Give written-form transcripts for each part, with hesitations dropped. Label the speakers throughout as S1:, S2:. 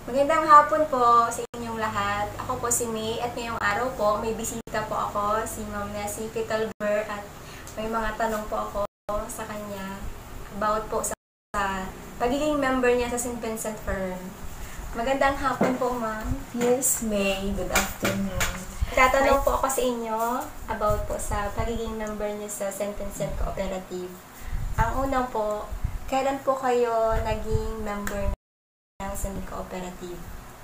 S1: Magandang hapon po sa inyong lahat. Ako po si May at ngayong araw po may bisita po ako, si Ma'am Ness, at may mga tanong po ako sa kanya about po sa pagiging member niya sa St. Vincent Firm. Magandang hapon po, Ma'am.
S2: Yes, May. Good afternoon.
S1: Tatanong po ako sa inyo about po sa pagiging member niyo sa St. Vincent Cooperative. Ang una po, kailan po kayo naging member ng St. Cooperative?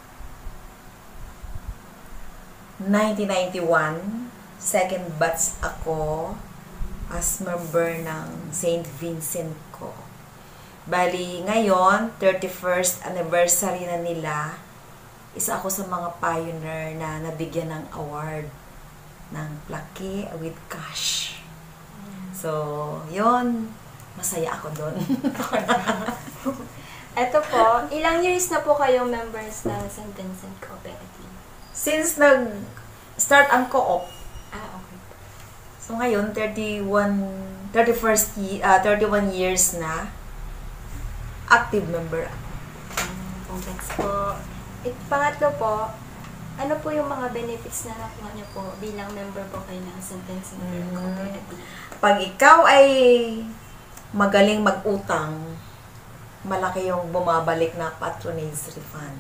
S2: 1991, second batch ako as member ng St. Vincent ko. Bali, ngayon, 31st anniversary na nila, isa ako sa mga pioneer na nabigyan ng award ng plaque with cash. So, yon, masaya ako doon.
S1: Ito po, ilang years na po kayong members ng St. Vincent Cooperative?
S2: Since nag-start ang co-op,
S1: Okay.
S2: so ngayon, 31 years na, active member.
S1: Congrats po. Pangatlo po, ano po yung mga benefits na nakuha niyo po bilang member po kayo ng St. Vincent Cooperative?
S2: Pag ikaw ay magaling mag-utang, malaki yung bumabalik na patronage refund.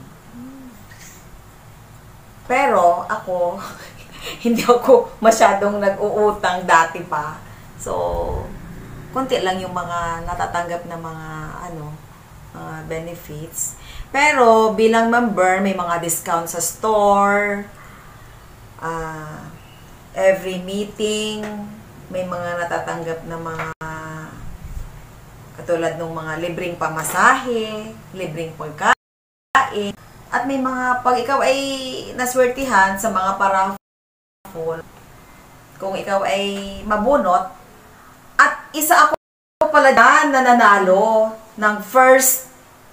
S2: Pero ako, hindi ako masyadong nag-uutang dati pa. So, konti lang yung mga natatanggap na mga benefits. Pero bilang member, may mga discount sa store. Every meeting, may mga natatanggap na mga katulad ng mga libreng pamasahe, libreng pagkain, at may mga, pag ikaw ay naswertihan sa mga paraffol, kung ikaw ay mabunot, at isa ako pala dyan na nanalo ng first,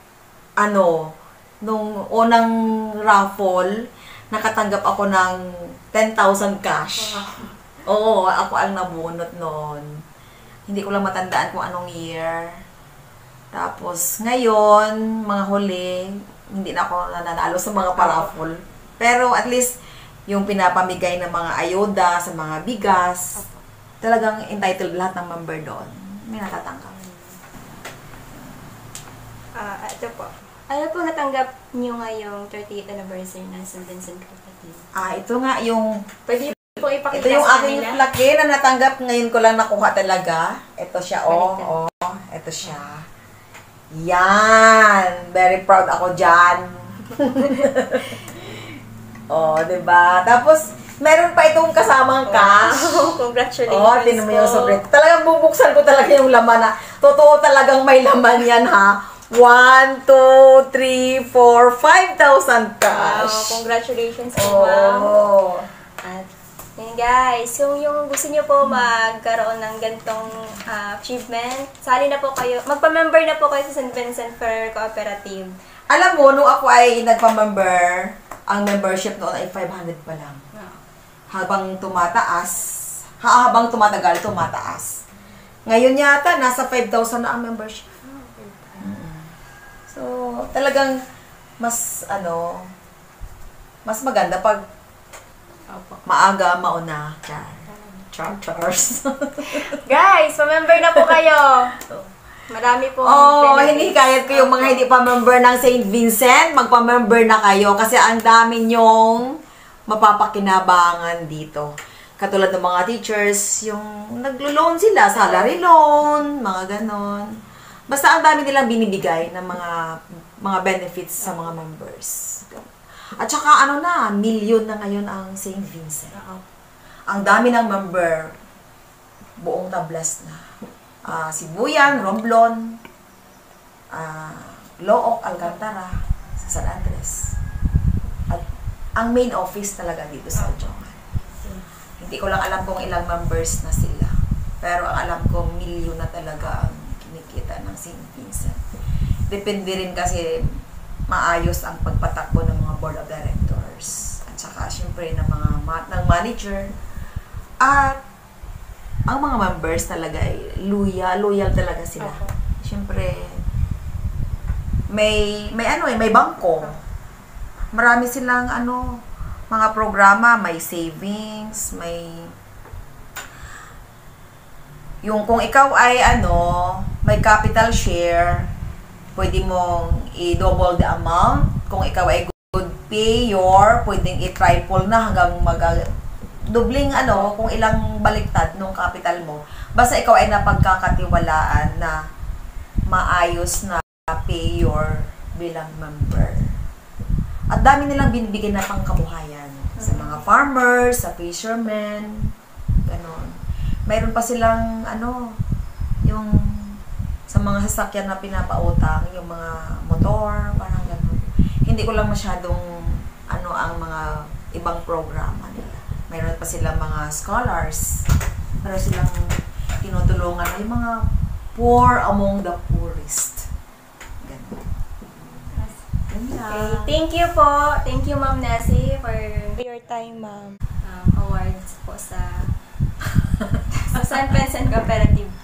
S2: nung unang raffle, nakatanggap ako ng 10,000 cash. Oo, ako ang nabunot noon. Hindi ko lang matandaan kung anong year. Tapos, ngayon, mga huli, hindi na ako nananalo sa mga paraffle. Pero at least, yung pinapamigay ng mga ayuda sa mga bigas, talagang entitled lahat ng member doon. May natatanggap.
S1: Ito po. Ano po natanggap niyo ngayong 30th anniversary ng St. Vincent Cooperative?
S2: Ito nga yung...
S1: Pwede po ipakita
S2: Ito yung
S1: sa
S2: aking
S1: kanila?
S2: plaque na natanggap. Ngayon ko lang nakuha talaga. Ito siya, Ito siya. Yan! Very proud ako dyan. Diba? Tapos, meron pa itong kasamang cash.
S1: Congratulations
S2: tinan mo yung sobre. Talagang bubuksan ko talaga yung laman na. Totoo talagang may laman yan, ha? 1, 2, 3, 4, 5,000 cash.
S1: Wow, congratulations po, ma'am. At yun guys, yung gusto niyo po magkaroon ng gantong achievement, sali na po kayo, magpa-member na po kayo sa St. Vincent Cooperative.
S2: Alam mo, nung ako ay nagpa-member, ang membership noon ay 500 pa lang. Habang tumatagal, tumataas. Ngayon yata, nasa 5,000 na ang membership. So, talagang mas maganda pag maaga, mauna. Chars.
S1: Guys, pa-member na po kayo. Marami po.
S2: Hinikayat ko yung mga hindi pa member ng St. Vincent, magpa-member na kayo kasi ang dami nyong mapapakinabangan dito. Katulad ng mga teachers, yung naglo-loan sila, salary loan, mga ganon. Basta ang dami nilang binibigay ng mga benefits sa mga members. At saka milyon na ngayon ang St. Vincent. Ang dami ng member, buong tablas na. Sibuyan, Romblon, Looc, Alcantara, sa San Andres. At ang main office talaga dito sa Ojongan. Hindi ko lang alam kung ilang members na sila. Pero ang alam ko, milyon na talaga ang kinikita ng St. Vincent. Depende rin kasi maayos ang pagpatakbo ng mga board of directors. At saka, syempre, ng manager. At ang mga members talaga ay loyal talaga sila. Syempre, may bangko. marami silang mga programa, may savings, yung kung ikaw ay may capital share, pwede mong i-double the amount. Kung ikaw ay good payer, pwedeng i-triple na hanggang dubling kung ilang baliktad nung capital mo. Basta ikaw ay napagkakatiwalaan na maayos na payer bilang member. At dami nilang binibigyan na pangkabuhayan sa mga farmers, sa fishermen, ganon. Mayroon pa silang yung sa mga sasakyan na pinapautang, yung mga motor, parang ganon. Hindi ko lang masyadong ang mga ibang programa nila. Mayroon pa silang mga scholars. Meron silang tinutulungan yung mga poor among the poorest. Ganon.
S1: Okay, thank you po. Thank you, Ma'am Nessie, for
S3: your time, ma'am.
S1: awards po sa San Vincent Cooperative